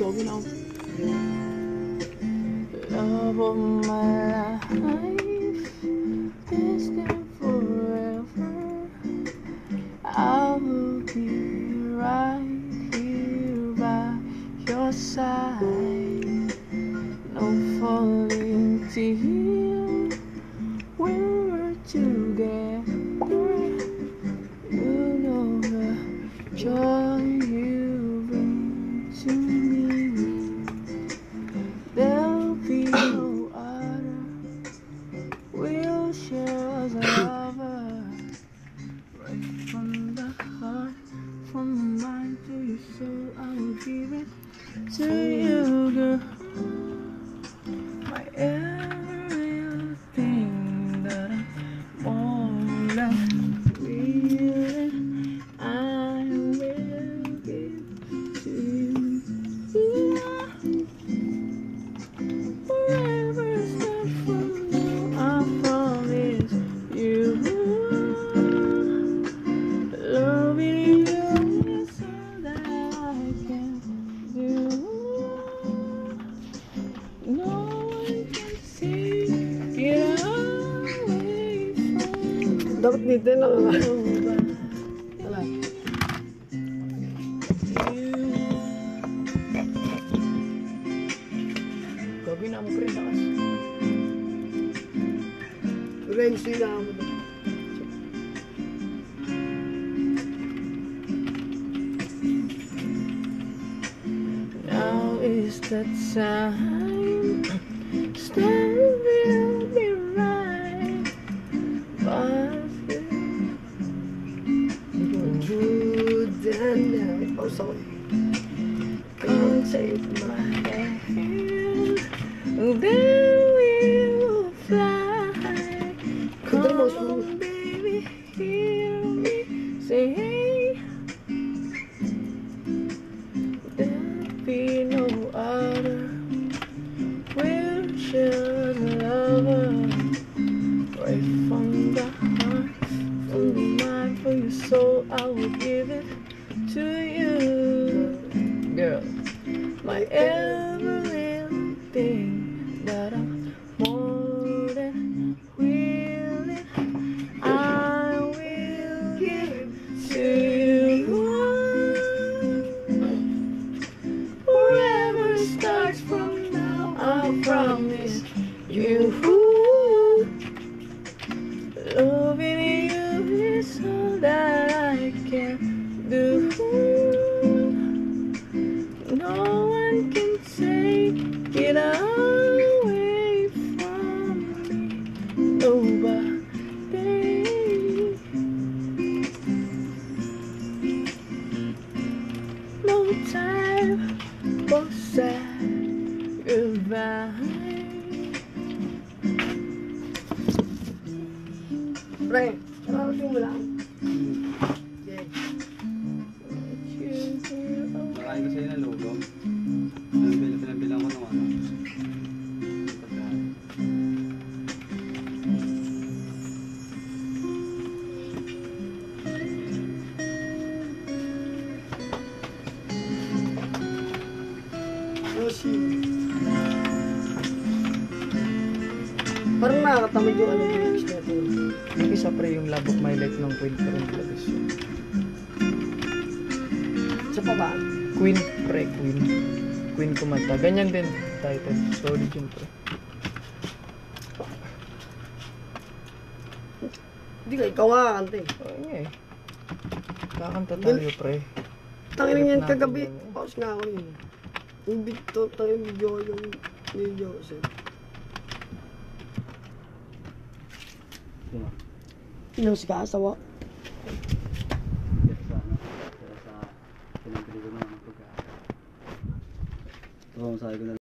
gawin ako. Love of my life, destined forever. I will be right here by your side. No falling tears when we're together. You know the joy you bring to me. There'll be no other. We'll share as a lover. Right from the heart, from the mind to your soul, I will give it to you, girl. My everything that I'm more than feeling, I will give to you. Forever start from now, I promise you. Loving you is all that I can do. No one can see it away from Dapat dito na lang. Wala. you. Gawin na mo pre, lakas. Renzo na ako doon. Now is the time. Stand will be right. But Good and may pause ako. come take my hand, and then we will fly. Come on, baby, hear me say, hey. There'll be no other. We'll share the lover. Right from the heart, from the mind, for your soul, I will give it to you, girl. My everything that I'm more than willing, I will give to you. Forever starts from now, I promise you. Loving you is all that I can do. No one can take it away from me. Nobody. No time for sad goodbye. Pre, kararating mo lang. Okay. Nakain ko sa'yo ng logo. Pinambilang ko ng ano. Parang nakakatamad yung ano yung next na ito. Yung isa pre, yung Love of My Life ng Queen Parang Clavis yun. Sa pa ba? Queen pre, Queen. Queen kumanta. Ganyan din title. Solid yun pre. Hindi ka, ikaw nga kakanta eh. Oo nga eh. Kakanta tayo pre. Tangin yan kagabi. Pause nga ako yun. Yung Victor, tangin video yung ni Joseph. Yung si Kasawa. Kaya sa ano, kaya sa pinambili ko ng pagkain. Oo, sabi ko na